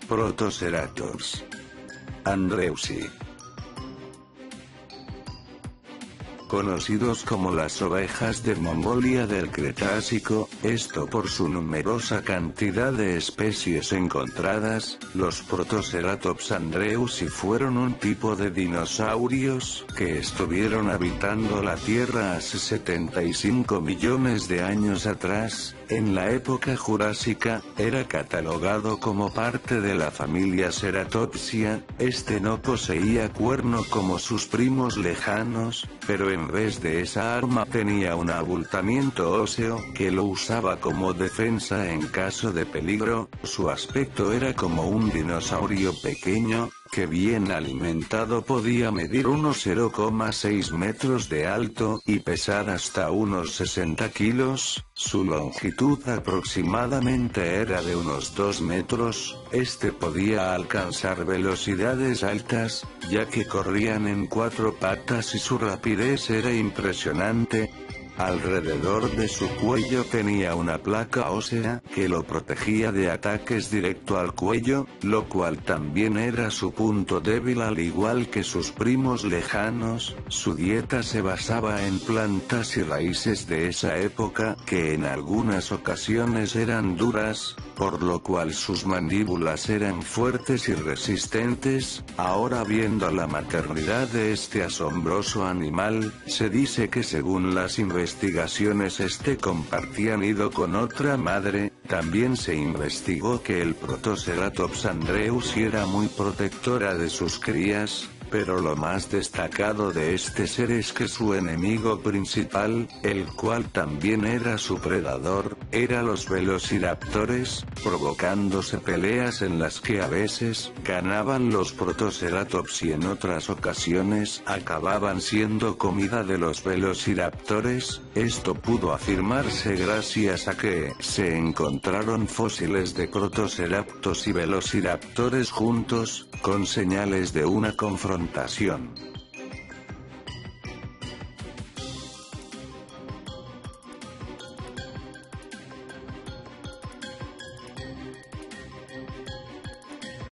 Protoceratops andrewsi, conocidos como las ovejas de Mongolia del Cretácico, esto por su numerosa cantidad de especies encontradas. Los Protoceratops andrewsi fueron un tipo de dinosaurios que estuvieron habitando la Tierra hace 75 millones de años atrás. En la época jurásica, era catalogado como parte de la familia Ceratopsia. Este no poseía cuerno como sus primos lejanos, pero en vez de esa arma tenía un abultamiento óseo que lo usaba como defensa en caso de peligro. Su aspecto era como un dinosaurio pequeño, que bien alimentado podía medir unos 0,6 metros de alto y pesar hasta unos 60 kilos. Su longitud aproximadamente era de unos 2 metros. Este podía alcanzar velocidades altas, ya que corrían en 4 patas y su rapidez era impresionante. Alrededor de su cuello tenía una placa ósea que lo protegía de ataques directo al cuello, lo cual también era su punto débil al igual que sus primos lejanos. Su dieta se basaba en plantas y raíces de esa época que en algunas ocasiones eran duras, por lo cual sus mandíbulas eran fuertes y resistentes. Ahora, viendo la maternidad de este asombroso animal, se dice que según las investigaciones compartía nido con otra madre. También se investigó que el Protoceratops andrewsi era muy protectora de sus crías. Pero lo más destacado de este ser es que su enemigo principal, el cual también era su predador, era los velociraptores, provocándose peleas en las que a veces ganaban los Protoceratops y en otras ocasiones acababan siendo comida de los velociraptores. Esto pudo afirmarse gracias a que se encontraron fósiles de Protoceraptos y velociraptores juntos, con señales de una confrontación.